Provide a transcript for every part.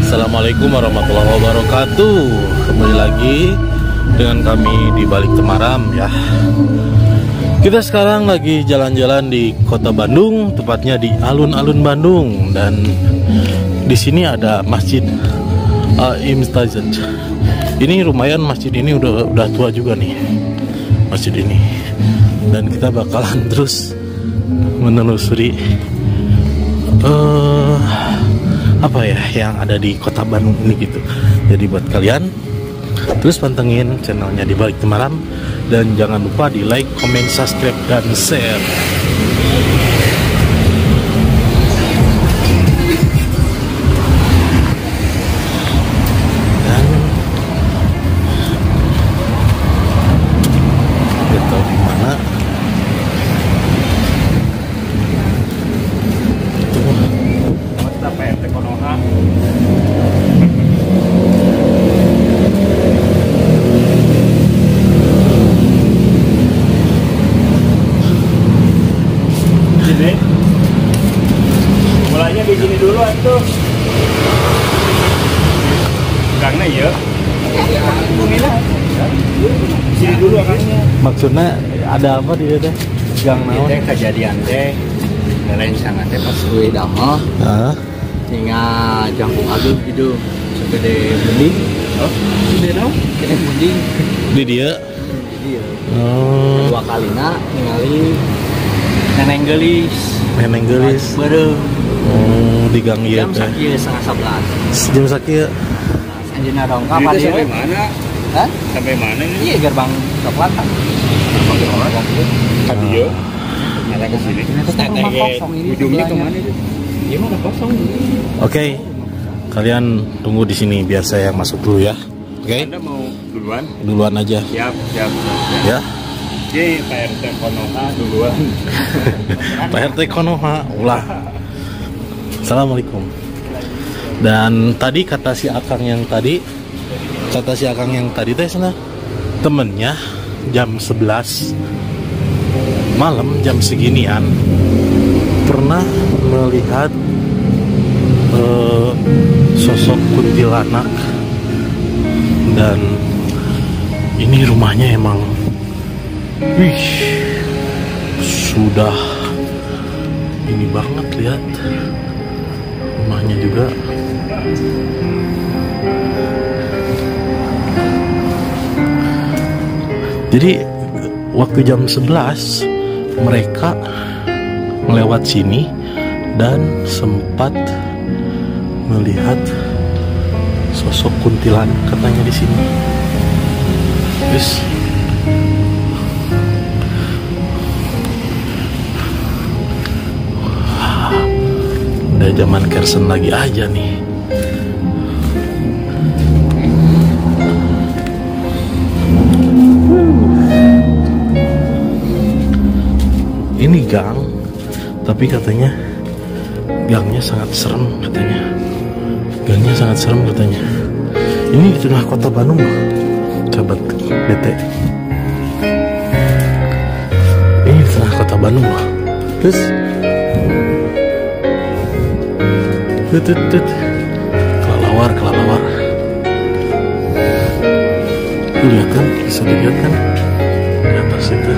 Assalamualaikum warahmatullahi wabarakatuh. Kembali lagi dengan kami di Balik Temaram ya. Kita sekarang lagi jalan-jalan di kota Bandung, tepatnya di alun-alun Bandung. Dan di sini ada Masjid Al-Imtazaj. Ini lumayan, masjid ini udah tua juga nih, masjid ini. Dan kita bakalan terus menelusuri apa ya yang ada di kota Bandung ini gitu. Jadi buat kalian terus pantengin channelnya di Balik Temaram, dan jangan lupa di like, comment, subscribe, dan share. Dan kita tahu di mana mulainya di sini dulu atuh. Karena ya sini dulu akangnya. maksudnya ada apa di teh gang naon Teh kejadian teh lain sangat teh pas euy dahah. ah Tinggal jangkung aduh gitu segede mending. Oh, gede dong. Gede mending. di dia Iya. oh Dua kalina ningali neneng gelis. neneng gelis Bareng. oh di gang ieu Jam teh sakieu 10:30. jam sakieu Anjeunna dong kapan dia? Sampai mana? Hah? Sampai mana ini? Iya, gerbang coklat kan. Tadi ya. Ada ke sini. Ujungnya ke mana itu? Iya, mana kosong. Oke, kalian tunggu di sini biar saya masuk dulu ya. Oke, Anda mau duluan? duluan aja. Siap. Ya. Jadi Pak RT Konoha duluan. Pak RT Konoha, ulah. Assalamualaikum. Dan tadi kata si Akang yang tadi teh sana temennya jam 11 malam, jam seginian pernah melihat sosok kuntilanak. Dan ini rumahnya emang sudah ini banget, lihat rumahnya juga. Jadi waktu jam 11 mereka melewat sini dan sempat melihat sosok kuntilanak katanya di sini. Terus udah zaman Kersen lagi aja nih. Ini gang, tapi katanya gangnya sangat serem katanya. Gangnya sangat serem katanya. Ini di tengah kota Bandung loh, sahabat BT. Ini di tengah kota Bandung loh. Terus kelelawar. Lu lihat kan, bisa dilihat kan di atas itu.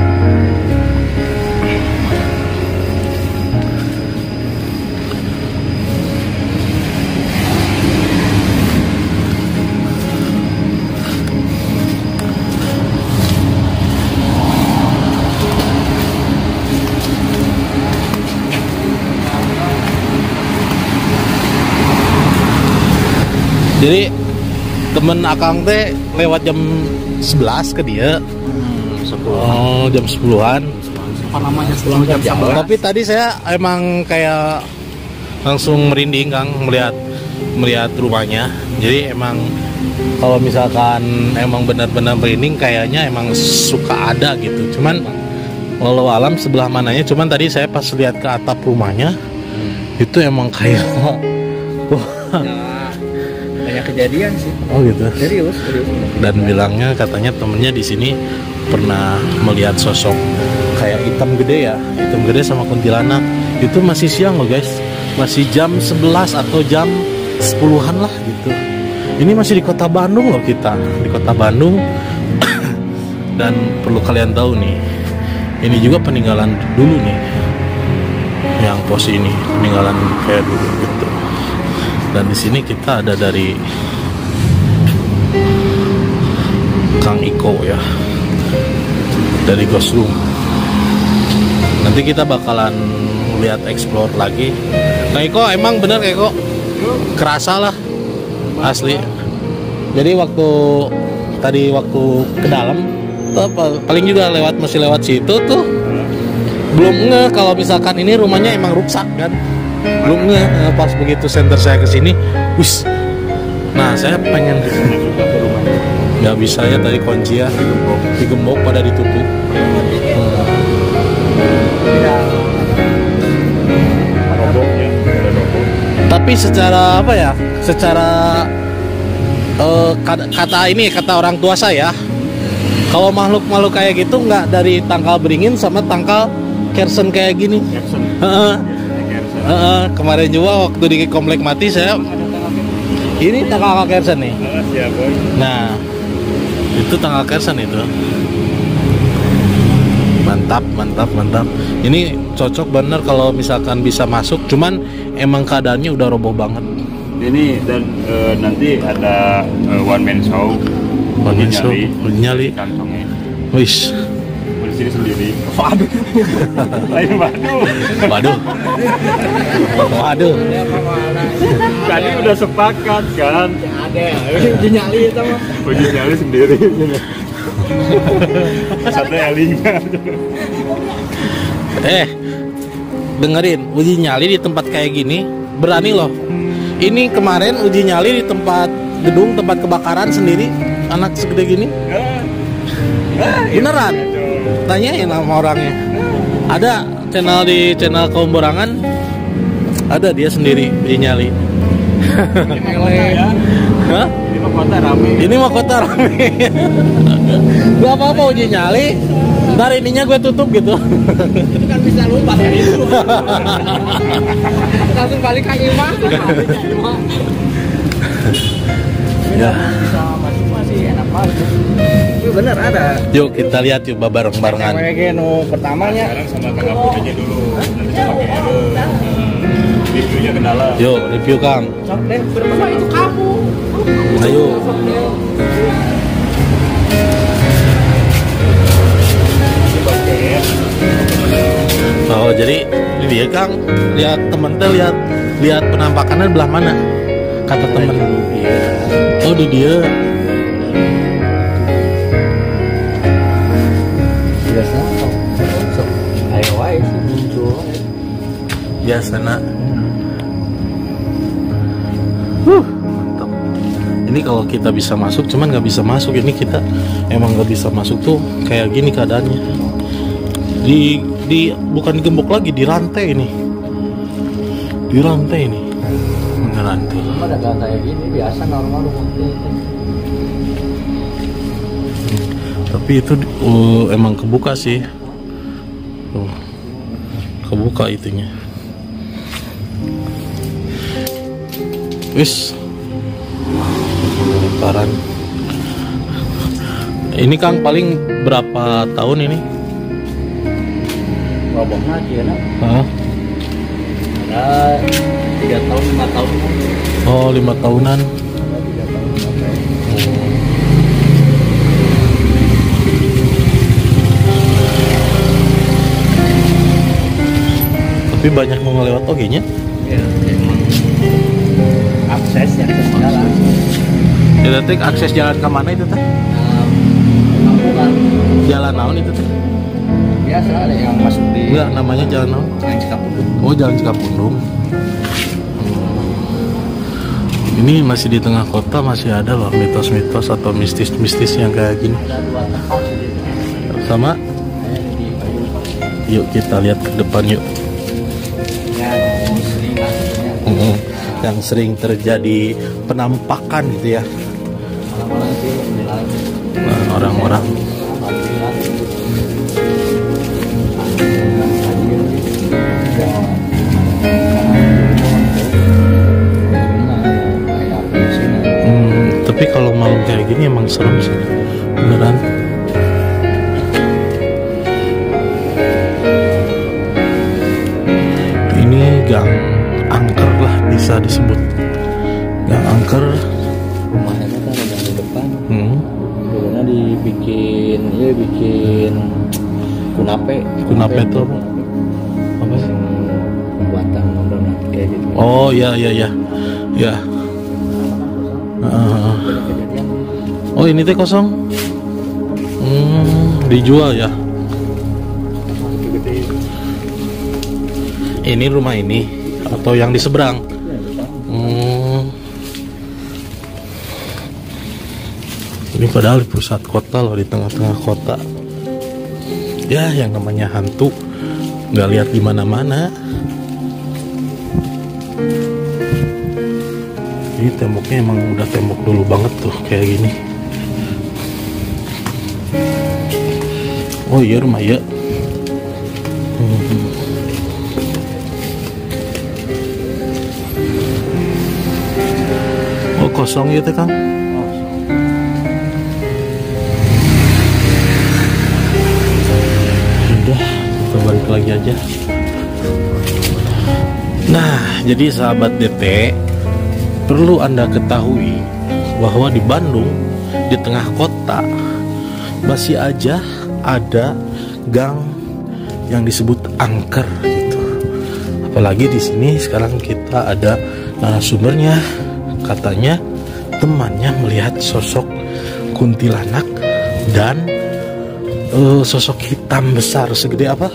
Jadi temen Akang teh lewat jam 11 ke dia. 10. Oh, jam 10-an. Apa namanya? 10 jam 11. Tapi tadi saya emang kayak langsung merinding Kang melihat rumahnya. Jadi emang kalau misalkan emang benar-benar merinding kayaknya emang suka ada gitu. Cuman walau alam sebelah mananya, cuman tadi saya pas lihat ke atap rumahnya itu emang kayak Banyak kejadian sih. oh gitu. Serius. Dan bilangnya katanya temennya di sini pernah melihat sosok kayak hitam gede sama kuntilanak. Itu masih siang loh guys, masih jam 11 atau jam 10-an lah gitu. Ini masih di kota Bandung loh, kita di kota Bandung. Dan perlu kalian tahu nih, ini juga peninggalan dulu nih, yang pos ini peninggalan kayak dulu gitu. Dan di sini kita ada dari Kang Iko ya, dari Ghost Room. Nanti kita bakalan lihat explore lagi. Kang Iko emang bener Kang Iko, kerasa lah asli. Jadi waktu ke dalam tuh, paling juga masih lewat situ tuh, belum kalau misalkan ini rumahnya emang rusak kan, belum pas begitu center saya kesini, nah saya pengen nggak bisa ya, tadi kunci ya digembok pada ditutup. Tapi secara apa ya, secara kata orang tua saya, kalau makhluk kayak gitu nggak dari tangkal beringin sama tangkal kersen kayak gini. Kemarin juga waktu di komplek mati saya, ini tangkal kersen nih. Nah itu tangkal kersen itu. Mantap. Ini cocok bener kalau misalkan bisa masuk. Cuman emang keadaannya udah roboh banget. Ini dan nanti ada one man show. Nyali Kantongnya. Wis. Di sini sendiri. Waduh. Lain waduh. Tadi udah sepakat kan. Ada. Uji nyali itu mah. Uji nyali sendiri. Satu elinya. Dengerin, uji nyali di tempat kayak gini berani loh. Ini kemarin uji nyali di tempat kebakaran sendiri, anak segede gini. Beneran? Tanyain sama orangnya. Ada channel kaum borangan, ada dia sendiri uji nyali. Hah? Ini mah kota rame. Gak apa-apa uji nyali, ntar ininya gue tutup gitu. Itu kan bisa lupa dari itu. Langsung balik ke Imah. Ya. Bisa masih enak banget. Itu bener ada. Yuk kita lihat yuk bareng-barengan. Kayak pertamanya. Sekarang sama Kang Abud aja dulu. Nanti sama Kang Abud. Reviewnya ke dalam. Yuk review Kang. Pertama itu kamu. Ayo. Oh jadi ini dia Kang, lihat temen teh lihat penampakannya belah mana? Kata temen. Oh di dia. Biasa. Ayo wae sih muncul. Biasa nak. Mantap. Ini kalau kita bisa masuk, cuman nggak bisa masuk. Ini kita emang nggak bisa masuk tuh kayak gini keadaannya. Bukan digembok lagi, di rantai ini. Di rantai ini. Beneran tuh. Cuma ada kayak gini biasa normal rumah itu. Tapi itu emang kebuka sih. Kebuka itunya. Wis. Lemparan. Ini Kang paling berapa tahun ini? Roboh lagi ya, nak. Hah? Ada 3 tahun 5 tahun. Oh 5 tahunan. Tapi banyak mau ngelewat nya? Ya, emang akses jalan. Ya teh akses jalan ke mana itu teh? Kampungan. Jalan naon itu teh? Biasa ada yang masuk di. Enggak, namanya jalan naon? Jalan Cikapundung. Oh, jalan Cikapundung. Ini masih di tengah kota, masih ada loh mitos-mitos atau mistis-mistis yang kayak gini. Ada 2 tempat di situ. Sama? Di Bayu. Yuk kita lihat ke depan yuk. Yang sering maksudnya. Yang sering terjadi penampakan gitu ya. Malam-malam sih bilang. Nah, orang-orang. kalau malam kayak gini emang serem sih, beneran. Ini gang angker lah bisa disebut, gang angker. Rumahnya kan ada di depan. Dulunya bikin kunape Tuh apa sih? Pembuatan donat kayak gitu. Oh ya. Oh ini teh kosong. Dijual ya. Ini rumah ini atau yang di seberang? Ini padahal di pusat kota loh, di tengah-tengah kota. Ya, yang namanya hantu nggak lihat di mana-mana. Ini temboknya emang udah tembok dulu banget tuh kayak gini. Oh iya rumah ya. Oh kosong gitu Kang. Udah, kita balik lagi aja. Nah, jadi sahabat DP, perlu Anda ketahui bahwa di Bandung, di tengah kota, masih aja ada gang yang disebut angker gitu. Apalagi di sini sekarang kita ada narasumbernya, katanya temannya melihat sosok kuntilanak dan sosok hitam besar segede apa?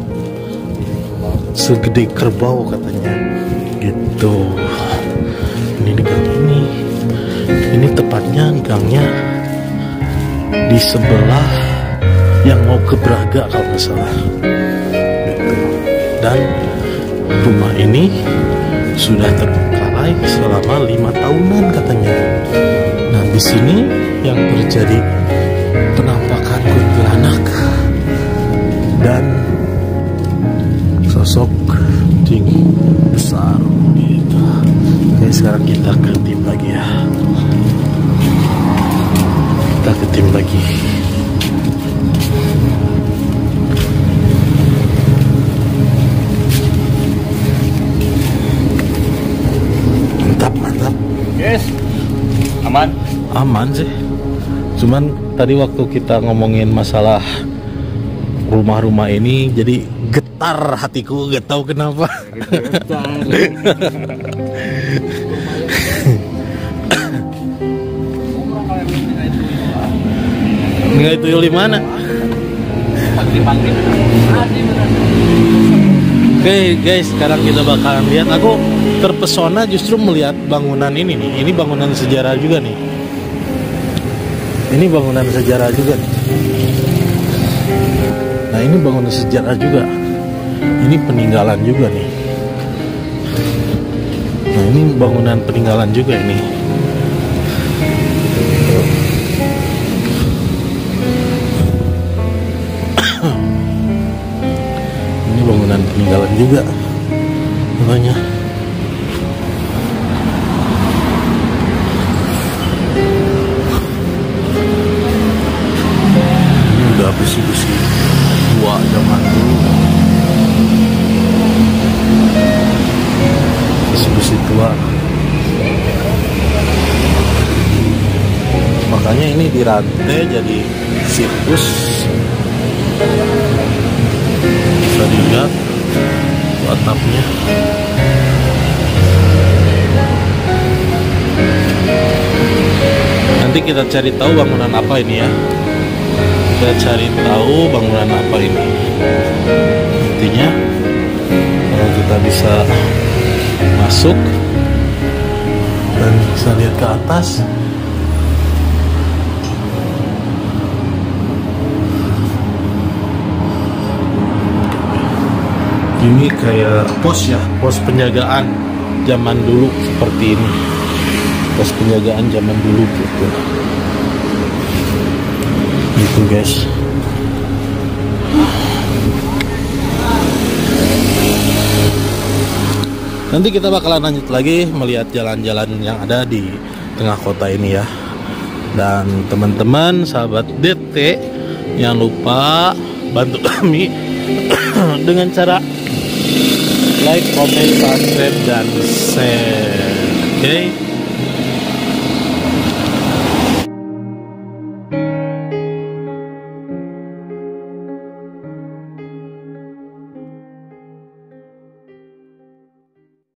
Segede kerbau katanya gitu. Ini di gang ini tepatnya gangnya di sebelah yang mau ke Braga kalau nggak salah gitu. Dan rumah ini sudah terbengkalai selama 5 tahunan katanya. Nah di sini yang terjadi penampakan kuntilanak dan sosok tinggi besar gitu. Oke, sekarang kita ke tim lagi ya. Kita ke tim lagi. Mantap. Yes. Aman sih. Cuman tadi waktu kita ngomongin masalah rumah-rumah ini jadi getar hatiku, gak tahu kenapa. Nggak itu di mana? Oke guys, sekarang kita bakalan lihat. Aku terpesona justru melihat bangunan ini nih. Ini bangunan sejarah juga nih. Ini bangunan sejarah juga nih. Nah ini bangunan sejarah juga. Ini peninggalan juga nih. Nah ini bangunan peninggalan juga ini. Ini bangunan peninggalan juga namanya. Ini udah besi-besi tua zaman dulu. Besi-besi tua. Makanya ini dirantai jadi sirkus. Bisa dilihat atapnya. Nanti kita cari tahu bangunan apa ini ya. Kita cari tahu bangunan apa ini. Intinya kalau kita bisa masuk dan bisa lihat ke atas. Ini kayak pos ya, pos penjagaan zaman dulu seperti ini. Pos penjagaan zaman dulu gitu. Gitu guys. Nanti kita bakalan lanjut lagi melihat jalan-jalan yang ada di tengah kota ini ya. Dan teman-teman sahabat DT, jangan lupa bantu kami dengan cara like, comment, subscribe, dan share. Oke.